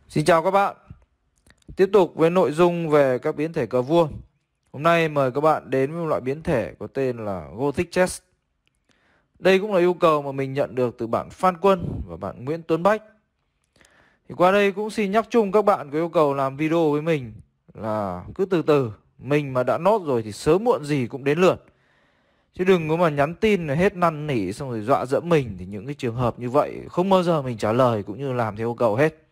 Xin chào các bạn. Tiếp tục với nội dung về các biến thể cờ vua. Hôm nay mời các bạn đến với một loại biến thể có tên là Gothic Chess. Đây cũng là yêu cầu mà mình nhận được từ bạn Phan Quân và bạn Nguyễn Tuấn Bách. Thì qua đây cũng xin nhắc chung các bạn có yêu cầu làm video với mình là cứ từ từ. Mình mà đã nốt rồi thì sớm muộn gì cũng đến lượt. Chứ đừng có mà nhắn tin là hết năn nỉ xong rồi dọa dẫm mình. Thì những cái trường hợp như vậy không bao giờ mình trả lời cũng như làm theo yêu cầu hết.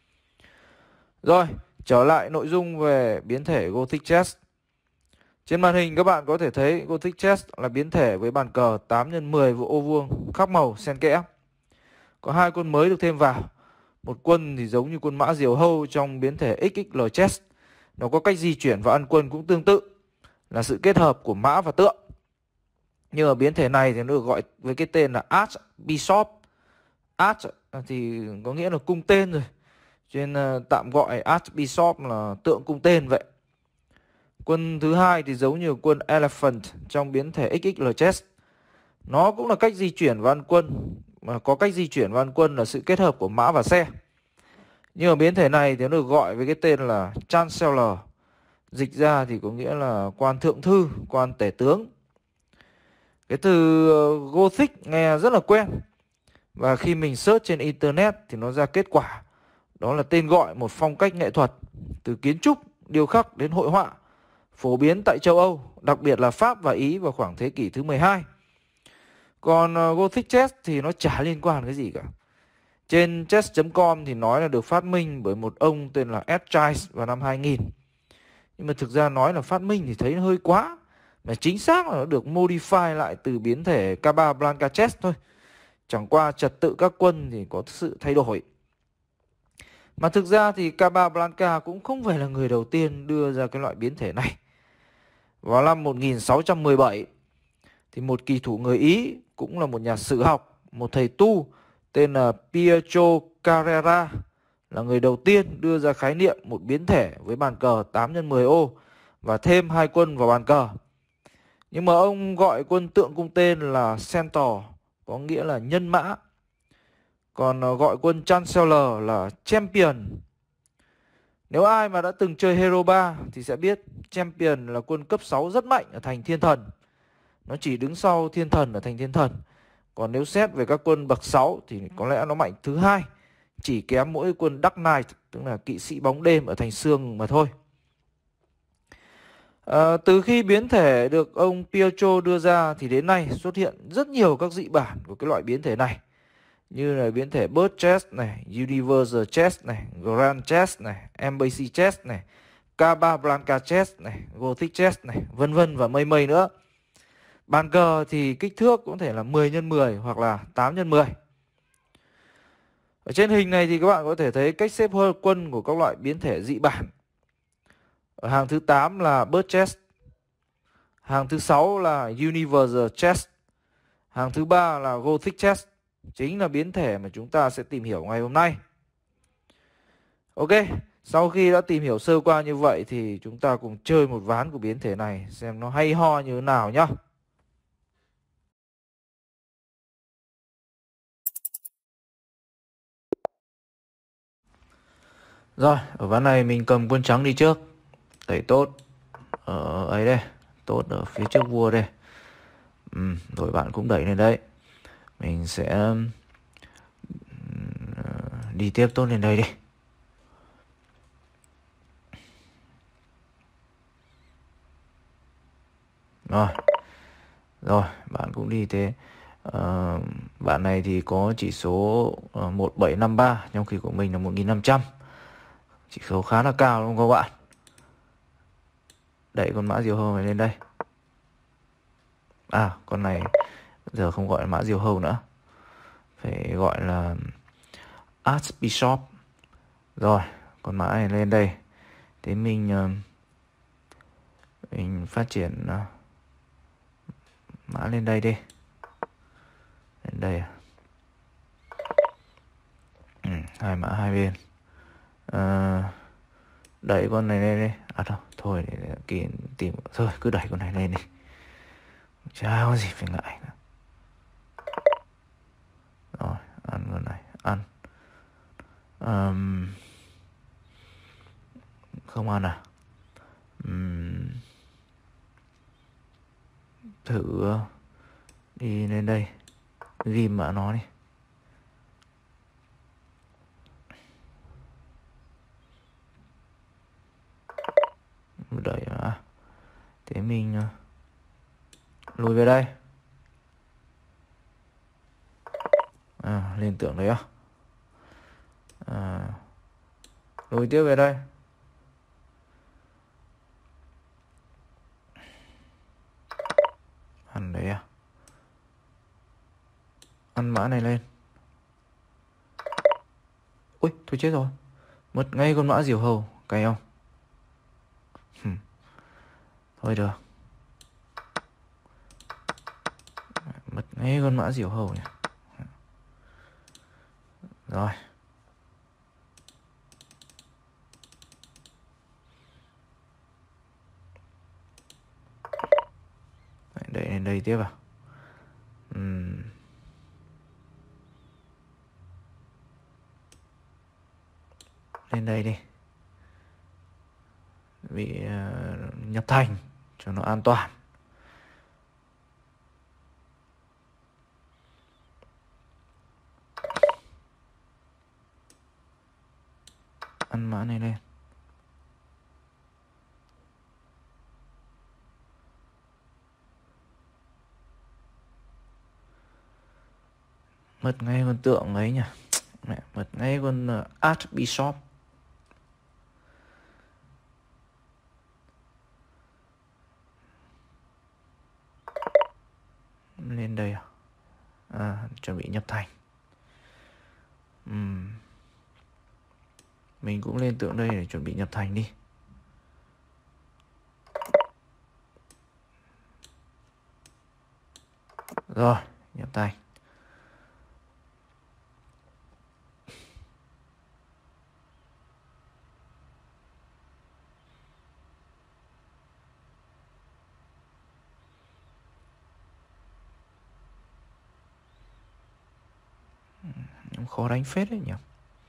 Rồi, trở lại nội dung về biến thể Gothic Chess. Trên màn hình các bạn có thể thấy Gothic Chess là biến thể với bàn cờ 8x10 với ô vuông khắc màu xen kẽ. Có hai quân mới được thêm vào. Một quân thì giống như quân mã diều hâu trong biến thể XXL Chess. Nó có cách di chuyển và ăn quân cũng tương tự, là sự kết hợp của mã và tượng. Nhưng ở biến thể này thì nó được gọi với cái tên là Archbishop. Arch thì có nghĩa là cung tên rồi, cho nên tạm gọi Archbishop là tượng cung tên vậy. Quân thứ hai thì giống như quân Elephant trong biến thể XXL Chess. Nó cũng là cách di chuyển và ăn quân, mà có cách di chuyển và ăn quân là sự kết hợp của mã và xe. Nhưng ở biến thể này thì nó được gọi với cái tên là Chancellor. Dịch ra thì có nghĩa là quan thượng thư, quan tể tướng. Cái từ Gothic nghe rất là quen. Và khi mình search trên internet thì nó ra kết quả. Đó là tên gọi một phong cách nghệ thuật, từ kiến trúc, điêu khắc đến hội họa, phổ biến tại châu Âu, đặc biệt là Pháp và Ý vào khoảng thế kỷ thứ 12. Còn Gothic Chess thì nó chả liên quan cái gì cả. Trên chess.com thì nói là được phát minh bởi một ông tên là Ed Childs vào năm 2000. Nhưng mà thực ra nói là phát minh thì thấy nó hơi quá. Mà chính xác là nó được modify lại từ biến thể Casablanca Chess thôi. Chẳng qua trật tự các quân thì có sự thay đổi. Mà thực ra thì Casablanca cũng không phải là người đầu tiên đưa ra cái loại biến thể này. Vào năm 1617 thì một kỳ thủ người Ý cũng là một nhà sử học, một thầy tu tên là Pietro Carrera là người đầu tiên đưa ra khái niệm một biến thể với bàn cờ 8x10 ô và thêm hai quân vào bàn cờ. Nhưng mà ông gọi quân tượng cung tên là Centaur, có nghĩa là nhân mã. Còn gọi quân Chancellor là Champion. Nếu ai mà đã từng chơi Hero 3 thì sẽ biết Champion là quân cấp 6 rất mạnh ở thành Thiên Thần. Nó chỉ đứng sau Thiên Thần ở thành Thiên Thần. Còn nếu xét về các quân bậc 6 thì có lẽ nó mạnh thứ hai, chỉ kém mỗi quân Dark Knight, tức là kỵ sĩ bóng đêm ở thành Sương mà thôi. Từ khi biến thể được ông Pietro đưa ra thì đến nay xuất hiện rất nhiều các dị bản của cái loại biến thể này, như là biến thể Bird Chess này, Universal Chess này, Grand Chess này, Embassy Chess này, Casablanca Chess này, Gothic Chess này, vân vân và mây mây nữa. Bàn cờ thì kích thước cũng có thể là 10x10 hoặc là 8x10. Ở trên hình này thì các bạn có thể thấy cách xếp hơi quân của các loại biến thể dị bản. Ở hàng thứ 8 là Bird Chess, hàng thứ 6 là Universal Chess, hàng thứ 3 là Gothic Chess, chính là biến thể mà chúng ta sẽ tìm hiểu ngày hôm nay. Ok, sau khi đã tìm hiểu sơ qua như vậy thì chúng ta cùng chơi một ván của biến thể này xem nó hay ho như thế nào nhá. Rồi, ở ván này mình cầm quân trắng đi trước. Đẩy tốt ở ấy đây, tốt ở phía trước vua đây. Rồi bạn cũng đẩy lên đấy. Mình sẽ đi tiếp tốt lên đây đi. Rồi, bạn cũng đi thế. Bạn này thì có chỉ số 1753, trong khi của mình là 1500. Chỉ số khá là cao đúng không các bạn? Đẩy con mã diều hâu này lên đây. À, con này giờ không gọi là mã diều hâu nữa, phải gọi là Archbishop. Rồi, con mã này lên đây. Thế mình phát triển mã lên đây đi. Lên đây à? Hai mã hai bên. Đẩy con này lên đi. À thôi để tìm thôi, cứ đẩy con này lên đi. Chả có gì phải ngại nữa. Rồi, ăn con này, ăn. Không ăn à? Thử đi lên đây ghim mã nó đi. Đợi à. Thế mình lùi về đây. Lên tượng đấy à? Lùi tiếp về đây. Ăn đấy à? Ăn mã này lên. Ui, thôi chết rồi. Mất ngay con mã diều hầu. Cay không? Thôi được. Mất ngay con mã diều hầu này. Rồi. Đẩy lên đây tiếp à? Lên đây đi. Bị nhập thành cho nó an toàn. Ăn mã này lên. Mất ngay con tượng ấy nhỉ. Mẹ, mất ngay con Archbishop. Lên đây à? Chuẩn bị nhập thành. Mình cũng lên tượng đây để chuẩn bị nhập thành đi. Rồi, nhập thành. Khó đánh phết đấy nhỉ.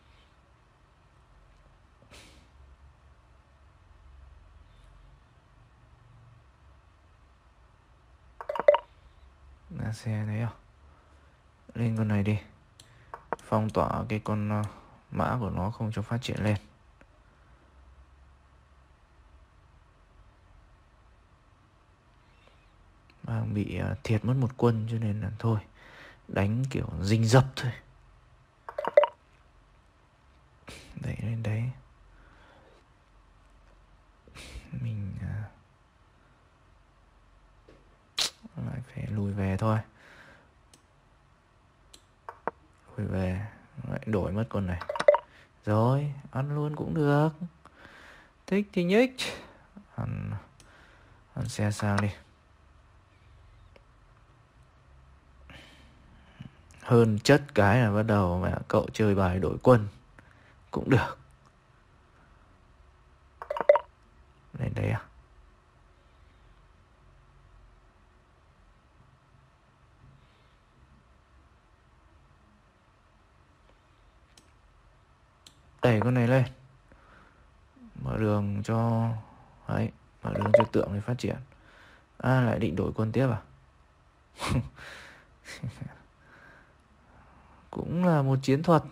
Là xe đấy à? Lên con này đi. Phong tỏa cái con mã của nó không cho phát triển lên. Bị thiệt mất một quân cho nên là thôi, đánh kiểu rinh rập thôi. Đẩy lên đấy. Mình lại phải lùi về thôi. Lùi về. Lại đổi mất con này. Rồi, ăn luôn cũng được. Thích thì nhích. Ăn xe sang đi. Hơn chất cái là bắt đầu mà cậu chơi bài đổi quân cũng được. Lên đấy à? Đẩy con này lên. Mở đường cho... Đấy, mở đường cho tượng này phát triển. Lại định đổi quân tiếp à? Cũng là một chiến thuật.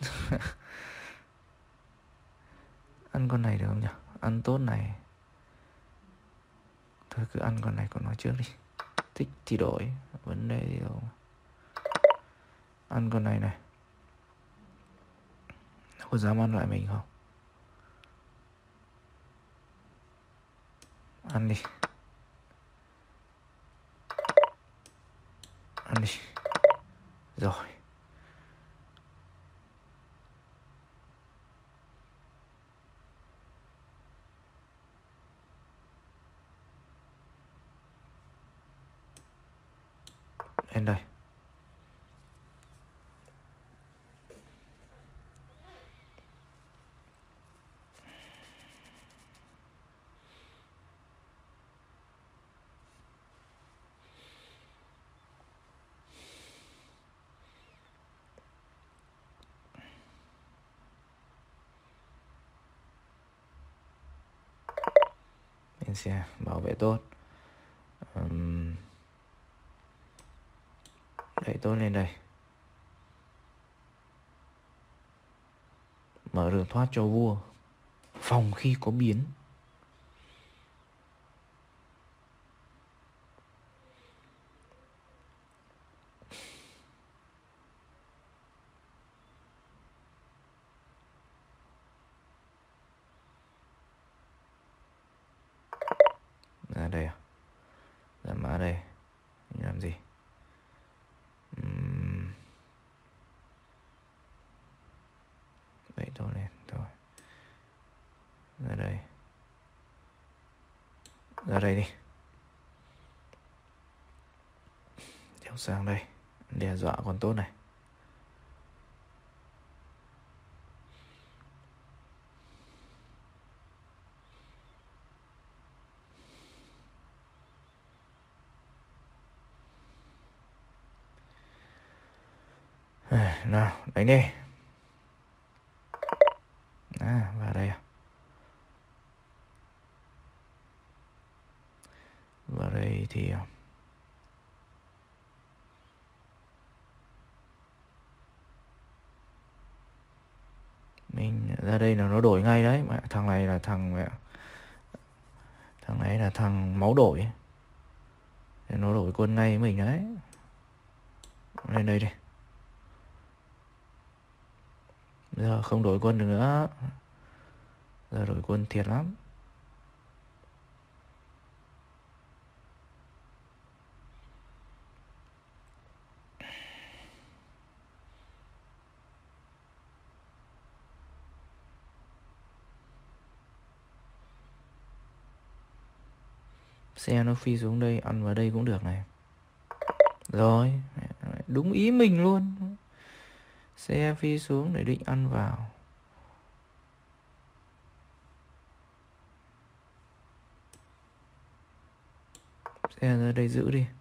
Ăn con này được không nhỉ? Ăn tốt này. Thôi cứ ăn con này của nó trước đi. Thích thì đổi. Vấn đề gì đâu. Ăn con này này. Nó có dám ăn lại mình không? Ăn đi. Ăn đi. Rồi. Lên đây. trên xe, bảo vệ tốt. Đẩy tốt lên đây. Mở đường thoát cho vua, phòng khi có biến. Ra đây à? Ra mã đây. Mình làm gì? Vậy thôi lên. Thôi. Ra đây. Ra đây đi. Theo sang đây. Đe dọa còn tốt này. Nào, đánh đi. Vào đây à? Vào đây thì mình ra đây là nó đổi ngay đấy. Thằng này là thằng này là thằng máu đổi. Nó đổi quân ngay với mình đấy. Lên đây đi. Giờ không đổi quân được nữa. Giờ đổi quân thiệt lắm. Xe nó phi xuống đây, ăn vào đây cũng được này. Rồi, đúng ý mình luôn. Xe phi xuống để định ăn vào. Xe ra đây giữ đi.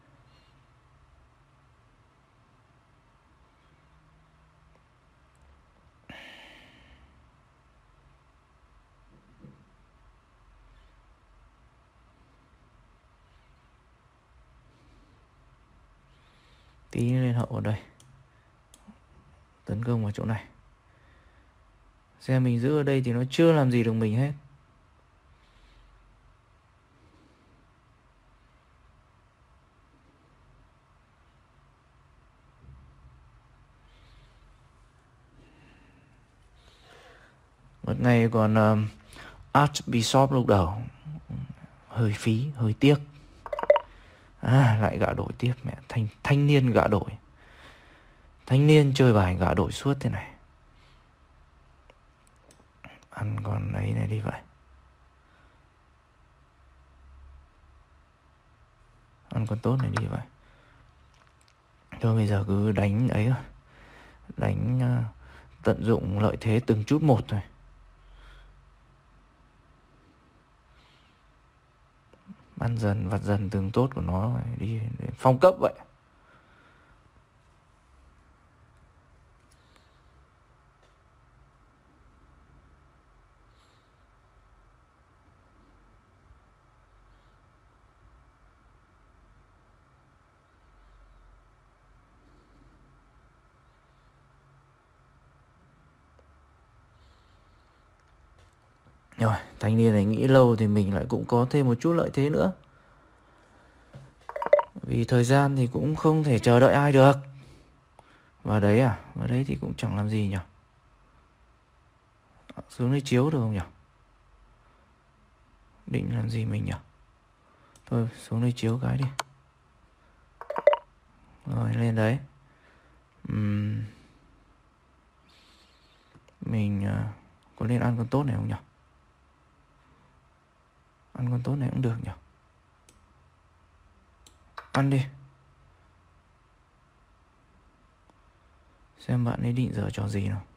Tí lên hậu ở đây. Tấn công vào chỗ này. Xe mình giữ ở đây thì nó chưa làm gì được mình hết. Một ngày còn Archbishop lúc đầu. Hơi phí, hơi tiếc. Lại gạ đổi tiếp mẹ. Thanh niên gạ đổi. Thanh niên chơi bài gạ đổi suốt thế này. Ăn con ấy này đi vậy. Ăn con tốt này đi vậy. Thôi bây giờ cứ đánh ấy rồi. Đánh tận dụng lợi thế từng chút một thôi. Ăn dần vặt dần từng tốt của nó đi phong cấp vậy. Rồi, thanh niên này nghĩ lâu thì mình lại cũng có thêm một chút lợi thế nữa. Vì thời gian thì cũng không thể chờ đợi ai được. Vào đấy à? Vào đấy thì cũng chẳng làm gì nhỉ? Xuống đây chiếu được không nhỉ? Định làm gì mình nhỉ? Thôi xuống đây chiếu cái đi. Rồi lên đấy. Mình có nên ăn con tốt này không nhỉ? Ăn con tốt này cũng được nhỉ? Ăn đi. Xem bạn ấy định giờ trò gì nào.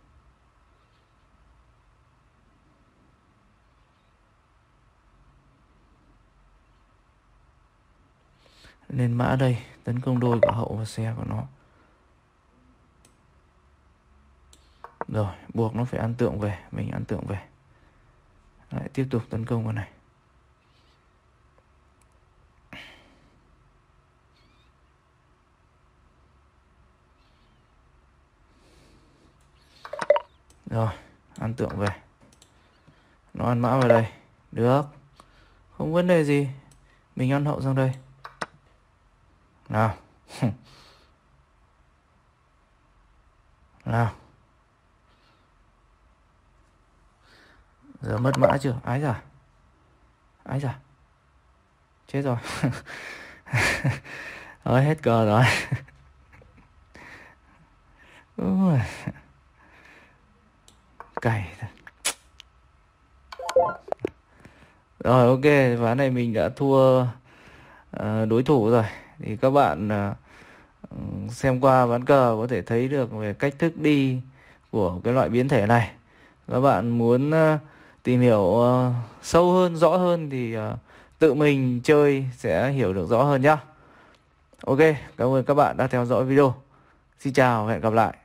Lên mã đây. Tấn công đôi cả hậu và xe của nó. Rồi buộc nó phải ăn tượng về. Mình ăn tượng về. Lại tiếp tục tấn công con này. Rồi, ăn tượng về. Nó ăn mã vào đây. Được. Không vấn đề gì. Mình ăn hậu sang đây. Nào. Nào. Giờ mất mã chưa? Ái da. Ái da. Chết rồi. Rồi, hết cờ rồi. Cày thật. Rồi, ok, ván này mình đã thua đối thủ rồi. Thì các bạn xem qua ván cờ có thể thấy được về cách thức đi của cái loại biến thể này. Các bạn muốn tìm hiểu sâu hơn, rõ hơn thì tự mình chơi sẽ hiểu được rõ hơn nhá. Ok, cảm ơn các bạn đã theo dõi video. Xin chào và hẹn gặp lại.